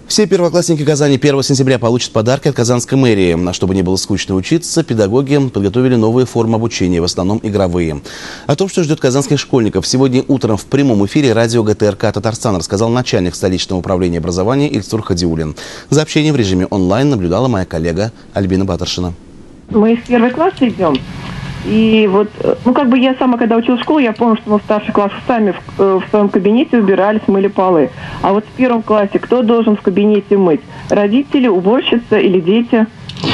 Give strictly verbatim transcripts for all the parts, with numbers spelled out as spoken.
Все первоклассники Казани первого сентября получат подарки от Казанской мэрии. А чтобы не было скучно учиться, педагоги подготовили новые формы обучения, в основном игровые. О том, что ждет казанских школьников, сегодня утром в прямом эфире радио ГТРК «Татарстан» рассказал начальник столичного управления образования Ильсур Хадиуллин. За общением в режиме онлайн наблюдала моя коллега Альбина Батаршина. Мы в первый класс идем. И вот, ну как бы я сама, когда училась в школу, я помню, что мы в старших классах сами в, в своем кабинете убирались, мыли полы. А вот в первом классе кто должен в кабинете мыть? Родители, уборщица или дети?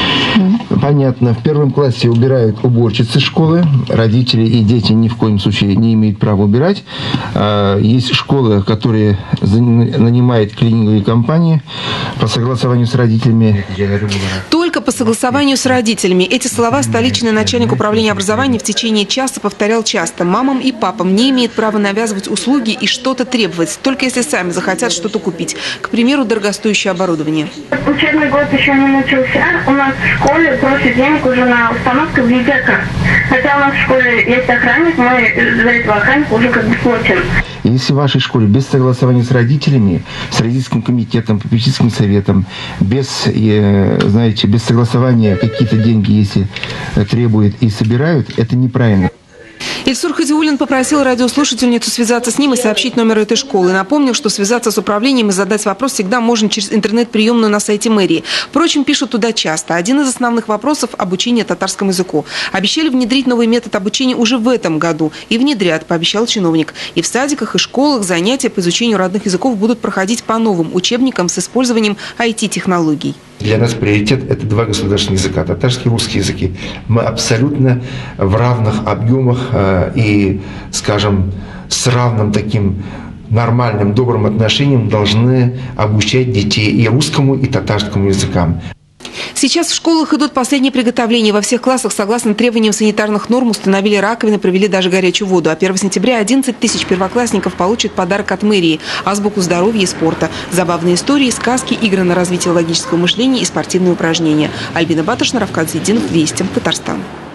Понятно. В первом классе убирают уборщицы школы. Родители и дети ни в коем случае не имеют права убирать. Есть школы, которые нанимают клининговые компании по согласованию с родителями. Только по согласованию с родителями. Эти слова столичный начальник управления образования в течение часа повторял часто. Мамам и папам не имеют права навязывать услуги и что-то требовать, только если сами захотят что-то купить. К примеру, дорогостоящее оборудование. Учебный год еще не начался. У нас в школе просят денег уже на установку видеокарт. Хотя у нас в школе есть охранник, мы за этого охранника уже как бы платим. Если в вашей школе без согласования с родителями, с родительским комитетом, попечительским советом, без, знаете, без согласования какие-то деньги, если требуют и собирают, это неправильно. Ильсур Хадиуллин попросил радиослушательницу связаться с ним и сообщить номер этой школы. Напомнил, что связаться с управлением и задать вопрос всегда можно через интернет-приемную на сайте мэрии. Впрочем, пишут туда часто. Один из основных вопросов – обучение татарскому языку. Обещали внедрить новый метод обучения уже в этом году. И внедрят, пообещал чиновник. И в садиках, и школах занятия по изучению родных языков будут проходить по новым учебникам с использованием ай ти-технологий. Для нас приоритет – это два государственных языка, татарский и русский языки. Мы абсолютно в равных объемах э, и, скажем, с равным таким нормальным, добрым отношением должны обучать детей и русскому, и татарскому языкам. Сейчас в школах идут последние приготовления. Во всех классах, согласно требованиям санитарных норм, установили раковины, провели даже горячую воду. А первого сентября одиннадцать тысяч первоклассников получат подарок от мэрии – азбуку здоровья и спорта. Забавные истории, сказки, игры на развитие логического мышления и спортивные упражнения. Альбина Батаршина, Равкат Зайдинов, Вести, Татарстан.